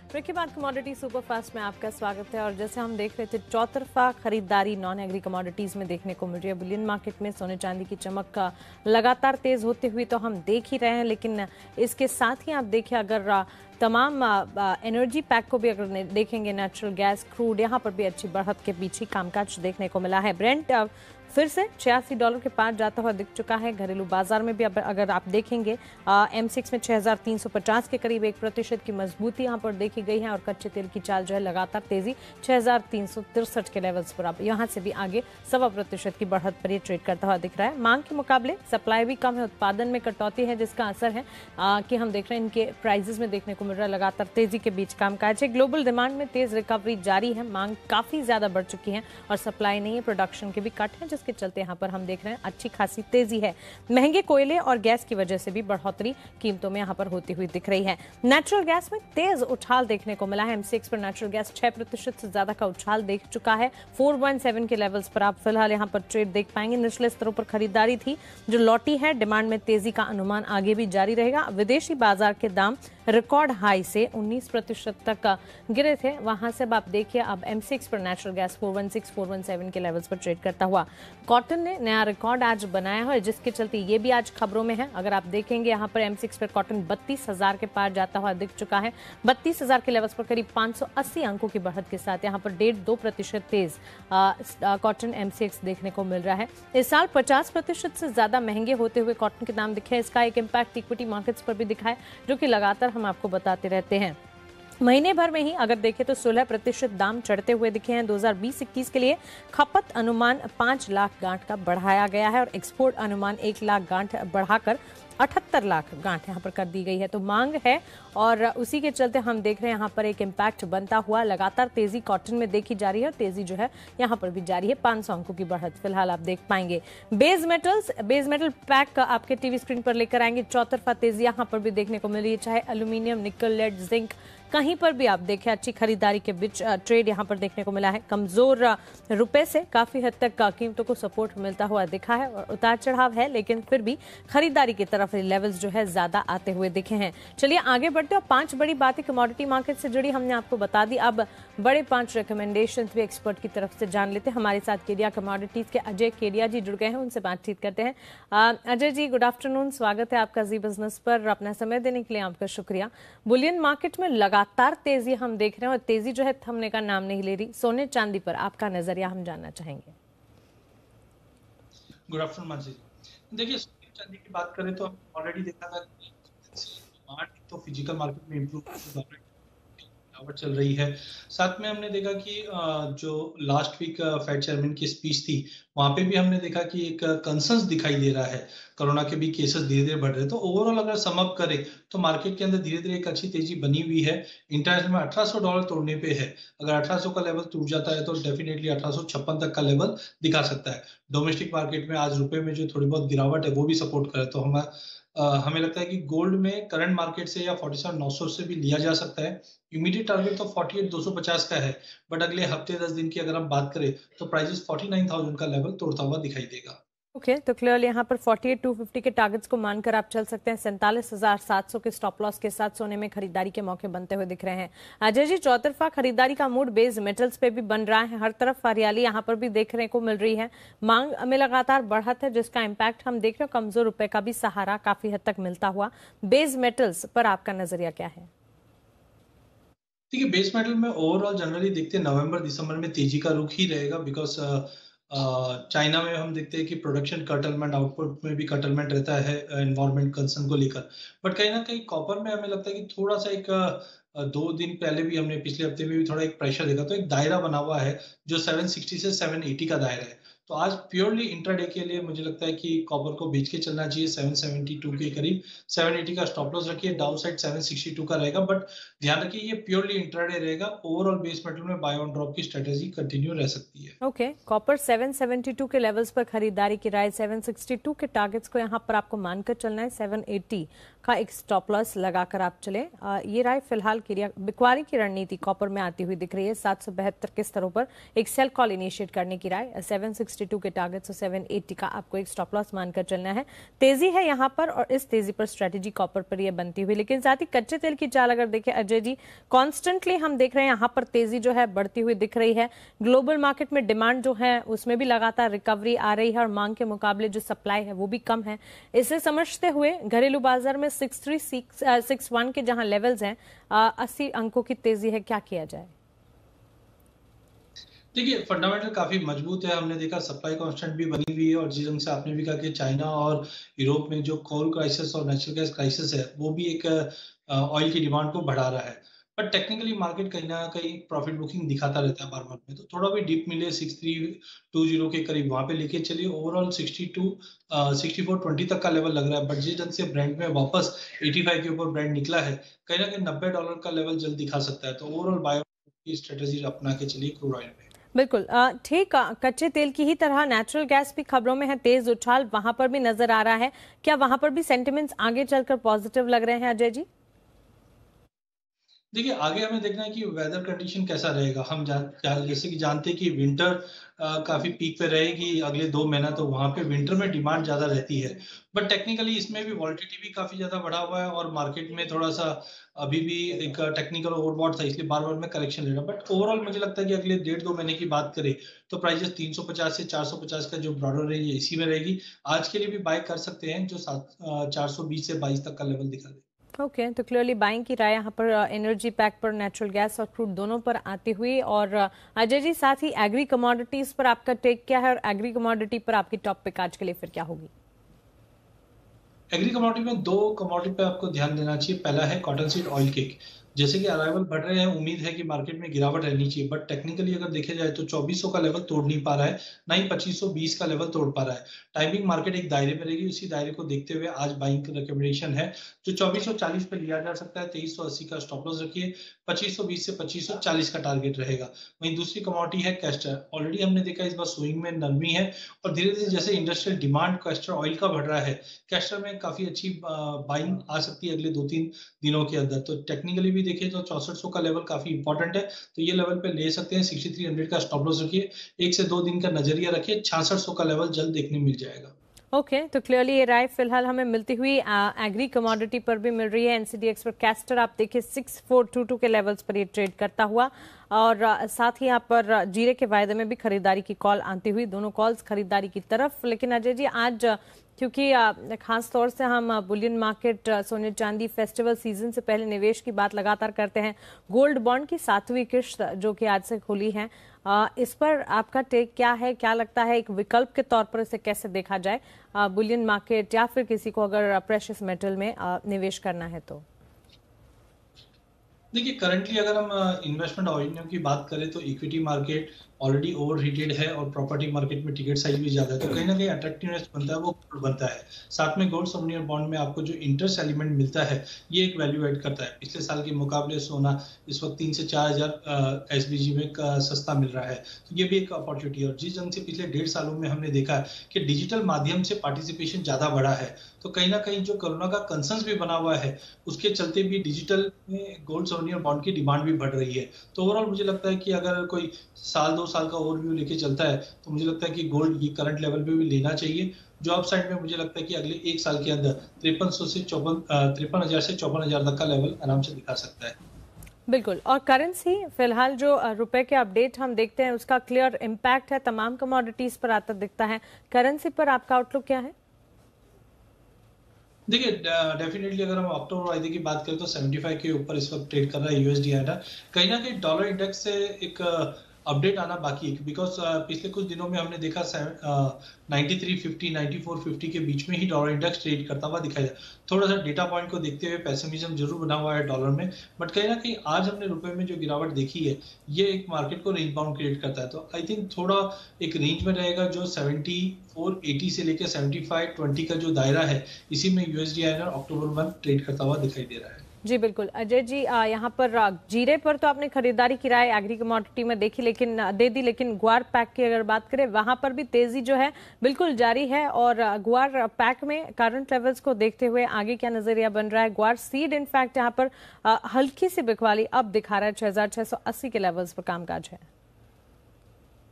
Break के बाद commodity superfast में आपका स्वागत है। और जैसे हम देख रहे थे, चौतरफा खरीदारी नॉन एग्री कमोडिटीज में देखने को मिल रही है। बुलियन मार्केट में सोने चांदी की चमक का लगातार तेज होते हुए तो हम देख ही रहे हैं, लेकिन इसके साथ ही आप देखिए, अगर तमाम एनर्जी पैक को भी अगर देखेंगे, नेचुरल गैस, क्रूड, यहाँ पर भी अच्छी बढ़त के पीछे कामकाज देखने को मिला है। ब्रेंट फिर से $86 के पार जाता हुआ दिख चुका है। घरेलू बाजार में भी अगर आप देखेंगे, M6 में 6350 के करीब 1% की मजबूती यहाँ पर देखी गई है। और कच्चे तेल की चाल जो है लगातार तेजी 6363 के लेवल्स पर अब यहाँ से भी आगे 1.25% की बढ़त पर ये ट्रेड करता हुआ दिख रहा है। मांग के मुकाबले सप्लाई भी कम है, उत्पादन में कटौती है, जिसका असर है कि हम देख रहे हैं इनके प्राइजेस में देखने को मिल रहा है लगातार तेजी के बीच कामकाज है। ग्लोबल डिमांड में तेज रिकवरी जारी है, मांग काफी ज्यादा बढ़ चुकी है और सप्लाई नहीं है, प्रोडक्शन के भी कट है, जिसके चलते यहाँ पर हम देख रहे हैं अच्छी खासी तेजी है। महंगे कोयले और गैस की वजह से भी बढ़ोतरी कीमतों में यहाँ पर होती हुई दिख रही है। नेचुरल गैस में तेज उछाल देखने को मिला है। M6 पर नेचुरल गैस 6% से ज्यादा का उछाल देख चुका है। 417 के लेवल्स पर आप फिलहाल यहाँ पर ट्रेड देख पाएंगे। निचले स्तरों पर खरीदारी थी जो लौटी है। डिमांड में तेजी का अनुमान आगे भी जारी रहेगा। विदेशी बाजार के दाम रिकॉर्ड हाई से 19% तक गिरे थे, वहां से अब आप देखिए, अब M6 पर नेचुरल गैस 416 417 के लेवल्स पर ट्रेड करता हुआ। कॉटन ने नया रिकॉर्ड आज बनाया है, जिसके चलते ये भी आज खबरों में है। अगर आप देखेंगे, यहाँ पर M6 पर कॉटन 32,000 के पार जाता हुआ दिख चुका है। 32,000 के लेवल्स पर करीब 580 अंकों की बढ़त के साथ यहाँ पर 1.5-2% तेज कॉटन M6 देखने को मिल रहा है। इस साल 50% से ज्यादा महंगे होते हुए कॉटन के दाम दिखे। इसका एक इम्पैक्ट इक्विटी मार्केट्स पर भी दिखा है, जो कि लगातार हम आपको बताते रहते हैं। महीने भर में ही अगर देखें तो 16% दाम चढ़ते हुए दिखे हैं। 2020-21 के लिए खपत अनुमान 5 लाख गांठ का बढ़ाया गया है और एक्सपोर्ट अनुमान 1 लाख गांठ बढ़ाकर 78 लाख गांठ यहाँ पर कर दी गई है। तो मांग है और उसी के चलते हम देख रहे हैं यहाँ पर एक इम्पैक्ट बनता हुआ। लगातार तेजी कॉटन में देखी जा रही है और तेजी जो है यहाँ पर भी जारी है। 500 अंकों की बढ़त फिलहाल आप देख पाएंगे। बेस मेटल पैक आपके टीवी स्क्रीन पर लेकर आएंगे। चौतरफा तेजी यहाँ पर भी देखने को मिल रही है, चाहे एल्यूमिनियम, निकल, लेड, जिंक, कहीं पर भी आप देखें अच्छी खरीदारी के बीच ट्रेड यहाँ पर देखने को मिला है। कमजोर रुपए से काफी हद तक कीमतों को सपोर्ट मिलता हुआ दिखा है और उतार चढ़ाव है, लेकिन फिर भी खरीदारी की तरफ लेवल्स जो है ज्यादा आते हुए दिखे हैं। चलिए आगे बढ़ते हैं। 5 बड़ी बातें कमोडिटी मार्केट से जुड़ी हमने आपको बता दी। अब बड़े 5 रिकमेंडेशन भी एक्सपर्ट की तरफ से जान लेते हैं। हमारे साथ केडिया कमोडिटीज के अजय केडिया जी जुड़ गए हैं, उनसे बातचीत करते हैं। अजय जी, गुड आफ्टरनून, स्वागत है आपका जी बिजनेस पर। अपना समय देने के लिए आपका शुक्रिया। बुलियन मार्केट में लगातार तेजी हम देख रहे हैं और तेजी जो है थमने का नाम नहीं ले रही। सोने चांदी पर आपका नजरिया हम जानना चाहेंगे। गुड आफ्टरनून माजी। देखिए, सोने चांदी की बात करें तो ऑलरेडी देखा था डिमांड तो फिजिकल मार्केट में इंप्रूव चल रही है। साथ में हमने देखा कि जो लास्ट वीक फेड चेयरमैन की स्पीच थी, वहां पे भी हमने देखा कि एक कंसर्न्स दिखाई दे रहा है। कोरोना के भी केसेस धीरे धीरे बढ़ रहे हैं। तो ओवरऑल अगर सम अप करें तो मार्केट के अंदर धीरे धीरे एक अच्छी तेजी बनी हुई है। इंटरनेशनल में $1800 तोड़ने पे है। अगर 1800 का लेवल टूट जाता है तो डेफिनेटली 1856 तक का लेवल दिखा सकता है। डोमेस्टिक मार्केट में आज रुपए में जो थोड़ी बहुत गिरावट है वो भी सपोर्ट करे, तो हमें लगता है कि गोल्ड में करंट मार्केट से या 47,900 से भी लिया जा सकता है। इमीडिएट टारगेट तो 48,250 का है, बट अगले हफ्ते 10 दिन की अगर हम बात करें तो प्राइसेस 49,000 का लेवल तोड़ता हुआ दिखाई देगा। ओके, तो क्लियरली यहाँ पर 48,250 के टारगेट्स को मानकर आप चल सकते हैं। 47,700 के स्टॉप लॉस के साथ सोने में खरीदारी के मौके बनते हुए दिख रहे हैं। अजय जी, चौतरफा खरीदारी का मूड बेस मेटल्स पे भी बन रहा है। हर तरफ हरियाली यहाँ पर भी देखने को मिल रही है। मांग में लगातार बढ़त है, जिसका इम्पैक्ट हम देख रहे हैं। कमजोर रुपए का भी सहारा काफी हद तक मिलता हुआ। बेस मेटल्स पर आपका नजरिया क्या है? देखिए, बेस मेटल में ओवरऑल जनरली देखते हैं नवंबर दिसंबर में तेजी का रुख ही रहेगा। बिकॉज चाइना में हम देखते हैं कि प्रोडक्शन कटलमेंट, आउटपुट में भी कटलमेंट रहता है एनवायरमेंट कंसर्न को लेकर। बट कहीं ना कहीं कॉपर में हमें लगता है कि थोड़ा सा एक 2 दिन पहले भी हमने पिछले हफ्ते में भी थोड़ा एक प्रेशर देखा, तो एक दायरा बना हुआ है जो 760 से 780 का दायरा है। तो आज प्योरली इंट्राडे के लिए मुझे लगता है कि कॉपर को बेच के चलना चाहिए 772 के करीब। 780 का स्टॉप लॉस रखिए, डाउन साइड 762 का रहेगा। बट ध्यान रखिए ये प्योरली इंट्राडे रहेगा। ओवरऑल बेस मेटल में बाय ऑन ड्रॉप की स्ट्रेटेजी कंटिन्यू रह सकती है। ओके, कॉपर 772 के लेवल्स पर खरीदारी की राय। 762 के टारगेट्स को यहाँ पर आपको मानकर चलना है। 780 का एक स्टॉप लॉस लगाकर आप चले। ये राय फिलहाल बिक्वारी की रणनीति कॉपर में आती हुई दिख रही है। 772 के स्तरों पर एक सेल कॉल इनिशिएट करने की राय। 762 762 के टारगेट से 780 का आपको एक स्टॉप लॉस मानकर चलना है। तेजी है यहाँ पर और इस तेजी पर स्ट्रेटेजी कॉपर पर यह बनती हुई, लेकिन साथ ही कच्चे तेल की चाल अगर देखें अजय जी, कॉन्स्टेंटली हम देख रहे हैं यहाँ पर तेजी जो है बढ़ती हुई दिख रही है। ग्लोबल मार्केट में डिमांड जो है उसमें भी लगातार रिकवरी आ रही है और मांग के मुकाबले जो सप्लाई है वो भी कम है। इसे समझते हुए घरेलू बाजार में 6361 के जहां लेवल्स हैं 80 अंकों की तेजी है, क्या किया जाए? देखिए, फंडामेंटल काफी मजबूत है। हमने देखा सप्लाई कांस्टेंट भी बनी हुई है और जिस ढंग से आपने भी कहा कि चाइना और यूरोप में जो कोल क्राइसिस और नेचुरल गैस क्राइसिस है वो भी एक ऑयल की डिमांड को बढ़ा रहा है। बट टेक्निकली मार्केट कहीं ना कहीं प्रॉफिट बुकिंग दिखाता रहता है बार बार में, तो थोड़ा भी डिप मिले 6320 के करीब वहां पे लेके चलिए। ओवरऑल 6420 तक का लेवल लग रहा है। बट जिस ढंग से ब्रांड में वापस 85 के ऊपर ब्रांड निकला है, कहीं ना कहीं $90 का लेवल जल्द दिखा सकता है। तो ओवरऑल बायो की स्ट्रेटेजी अपना के चलिए क्रूड ऑयल में। बिल्कुल ठीक। कच्चे तेल की ही तरह नेचुरल गैस भी खबरों में है, तेज उछाल वहां पर भी नजर आ रहा है। क्या वहां पर भी सेंटिमेंट्स आगे चलकर पॉजिटिव लग रहे हैं अजय जी? देखिए, आगे हमें देखना है कि वेदर कंडीशन कैसा रहेगा। हम जैसे कि जानते हैं कि विंटर काफी पीक पे रहेगी अगले 2 महीना, तो वहां पे विंटर में डिमांड ज्यादा रहती है। बट टेक्निकली इसमें भी वॉलिटिलिटी भी काफी ज्यादा बढ़ा हुआ है और मार्केट में थोड़ा सा अभी भी एक टेक्निकल ओवरबॉट था, इसलिए बार बार में करेक्शन ले रहा है। बट ओवरऑल मुझे लगता है कि अगले 1.5-2 महीने की बात करें तो प्राइजेस 350 से 450 का जो ब्रॉडर रेंज है इसी में रहेगी। आज के लिए भी बाय कर सकते हैं जो 420 से 22 तक का लेवल दिखा दे। ओके, तो क्लियरली बाइंग की राय यहाँ पर एनर्जी पैक पर, नेचुरल गैस और क्रूड दोनों पर आती हुई। और अजय जी, साथ ही एग्री कमोडिटीज पर आपका टेक क्या है और एग्री कमोडिटी पर आपकी टॉप पिक आज के लिए फिर क्या होगी? एग्री कमोडिटी में 2 कमोडिटी पे आपको ध्यान देना चाहिए। पहला है कॉटन सीड ऑयल केक। जैसे कि अराइवल बढ़ रहे हैं, उम्मीद है कि मार्केट में गिरावट रहनी चाहिए। बट टेक्निकली अगर देखे जाए तो 2400 का लेवल तोड़ नहीं पा रहा है, ना ही 2520 का लेवल तोड़ पा रहा है। टाइमिंग मार्केट एक दायरे में रहेगी, उसी दायरे को देखते हुए आज बाइंग की रिकमेंडेशन है। जो 2440 पे लिया जा सकता है, 2380 का स्टॉप लॉस रखिए। 2520 से 2540 का टारगेट रहेगा। वहीं दूसरी कमोडिटी है कैस्टर। ऑलरेडी हमने देखा इस बार स्विंग में नरमी है और धीरे धीरे जैसे इंडस्ट्रियल डिमांड कैस्टर ऑयल का बढ़ रहा है, कैस्टर में काफी अच्छी बाइंग आ सकती है अगले 2-3 दिनों के अंदर। तो टेक्निकली भी देखें तो 6400 का लेवल काफी इंपॉर्टेंट है, तो ये लेवल पे ले सकते हैं। 6300 का स्टॉप लॉस रखिए। 1 से 2 दिन का नजरिया रखिए। 6600 का लेवल जल्द देखने मिल जाएगा। ओके, तो क्लियरली ये राय फिलहाल हमें मिलती हुई एग्री कमोडिटी पर भी मिल रही है। एनसीडीएक्स पर कैस्टर आप देखिए 6422 के लेवल्स पर ये ट्रेड करता हुआ और साथ ही यहाँ पर जीरे के वायदे में भी खरीदारी की कॉल आती हुई, दोनों कॉल्स खरीदारी की तरफ। लेकिन अजय जी, आज क्योंकि खास तौर से हम बुलियन मार्केट, सोने चांदी, फेस्टिवल सीजन से पहले निवेश की बात लगातार करते हैं। गोल्ड बॉन्ड की 7वीं किश्त जो कि आज से खुली है, इस पर आपका टेक क्या है? क्या लगता है एक विकल्प के तौर पर इसे कैसे देखा जाए बुलियन मार्केट, या फिर किसी को अगर प्रेशियस मेटल में निवेश करना है तो? देखिए, करंटली अगर हम इन्वेस्टमेंट ऑपिनियन की बात करें तो equity market already over heated है और प्रॉपर्टी मार्केट में टिकट साइज भी ज्यादा है, तो कहीं ना कहीं अट्रैक्टिवनेस बनता है वो गोल्ड बनता है। साथ में गोल्ड सोवनियर बॉन्ड में आपको जो इंटरेस्ट एलिमेंट मिलता है ये एक वैल्यू ऐड करता है। पिछले साल के मुकाबले सोना इस वक्त 3 से 4000 एसबीजी में सस्ता मिल रहा है, तो ये भी एक अपॉर्चुनिटी है। और जिस ढंग से पिछले 1.5 सालों में हमने देखा है कि डिजिटल माध्यम से पार्टिसिपेशन ज्यादा बढ़ा है, तो कहीं ना कहीं जो कोरोना का कंसर्न भी बना हुआ है उसके चलते भी डिजिटल में गोल्ड सोवनियर बॉन्ड की डिमांड भी बढ़ रही है। तो ओवरऑल मुझे लगता है कि अगर कोई साल 2 साल का ओवरव्यू लेके चलता है तो मुझे लगता है कि गोल्ड ये करंट लेवल पे भी लेना चाहिए। जो अप साइड में मुझे लगता है कि अगले 1 साल के अंदर 5300 से 53,000 से 54,000 तक का लेवल आराम से दिखा सकता है। बिल्कुल। और करेंसी फिलहाल जो रुपए के अपडेट हम देखते हैं उसका क्लियर इम्पैक्ट है, तमाम कमोडिटीज पर आता दिखता है। करेंसी पर आपका आउटलुक क्या है? देखिए, डेफिनेटली अगर हम अक्टूबर वायदे की बात करें तो 75 के ऊपर इस वक्त ट्रेड कर रहा है यूएसडी आईएनआर। कहीं ना कहीं डॉलर इंडेक्स से एक अपडेट आना बाकी है, बिकॉज पिछले कुछ दिनों में हमने देखा 9350 9450 के बीच में ही डॉलर इंडेक्स ट्रेड करता हुआ दिखाई दिया। थोड़ा सा डेटा पॉइंट को देखते हुए पेसिमिज्म जरूर बना हुआ है डॉलर में, बट कहीं ना कहीं आज हमने रुपए में जो गिरावट देखी है ये एक मार्केट को रेंज बाउंड क्रिएट करता है। तो आई थिंक थोड़ा एक रेंज में रहेगा जो 7480 से लेकर 7520 का जो दायरा है, इसी में USD INR October month trade करता हुआ दिखाई दे रहा है। जी बिल्कुल। अजय जी, यहाँ पर जीरे पर तो आपने खरीदारी की राय एग्री कमोडिटी में देखी, लेकिन दे दी, लेकिन ग्वार पैक की अगर बात करें वहां पर भी तेजी जो है बिल्कुल जारी है। और ग्वार पैक में करंट लेवल्स को देखते हुए आगे क्या नजरिया बन रहा है? ग्वार सीड इनफैक्ट यहाँ पर हल्की सी बिकवाली अब दिखा रहा है, 6680 के लेवल्स पर कामकाज है।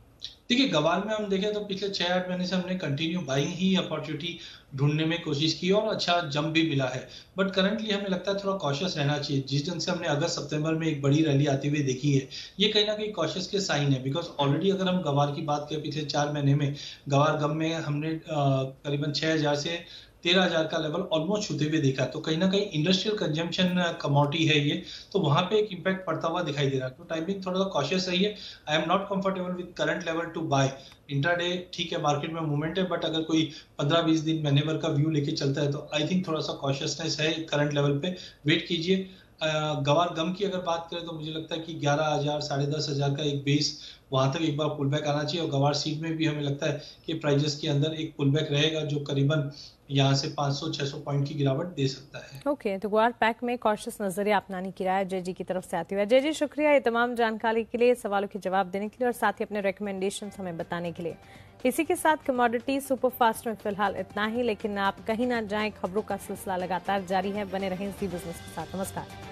देखिए गवार में हम देखें तो पिछले 6-8 महीने से हमने कंटिन्यू बाइंग ही अपॉर्चुनिटी ढूंढने में कोशिश की और अच्छा जंप भी मिला है। बट करंटली हमें लगता है थोड़ा कॉशियस रहना चाहिए। जिस ढंग से हमने अगस्त सितंबर में एक बड़ी रैली आती हुई देखी है, ये कहीं ना कहीं कॉशियस के साइन है। बिकॉज ऑलरेडी अगर हम गवार की बात करें पिछले 4 महीने में गवार गम में हमने करीबन 6,000 से 13,000 का लेवल ऑलमोस्ट छूते हुए देखा। तो कहीं ना कहीं इंडस्ट्रियल कंजम्पशन कमोडिटी है ये, तो वहां पे एक इम्पैक्ट पड़ता हुआ दिखाई दे रहा है। तो टाइमिंग थोड़ा सा कॉशियस रही है। I am not comfortable with current level to buy. Intraday ठीक है, मार्केट में मूवमेंट है, बट अगर कोई 15-20 दिन महीने भर का व्यू लेके चलता है तो आई थिंक थोड़ा सा कॉशियसनेस है करंट लेवल पे। वेट कीजिए। गवार गम की अगर बात करें तो मुझे लगता है कि 11,000 10,500 का एक बेस, वहां तक एक बार पुल बैक आना चाहिए। और गवार सीड में भी हमें लगता है कि प्राइजेस के अंदर एक पुल बैक रहेगा जो करीबन यहाँ से 500-600 पॉइंट की गिरावट दे सकता है। ओके, तो ग्वार पैक में कॉशियस नजरिया अपनाने की राय जय जी की तरफ से आती हुई। जय जी शुक्रिया ये तमाम जानकारी के लिए, सवालों के जवाब देने के लिए और साथ ही अपने रिकमेंडेशन हमें बताने के लिए। इसी के साथ कमोडिटी सुपरफास्ट में फिलहाल इतना ही, लेकिन आप कहीं ना जाएं, खबरों का सिलसिला लगातार जारी है। बने रहें जी बिजनेस के साथ। नमस्कार।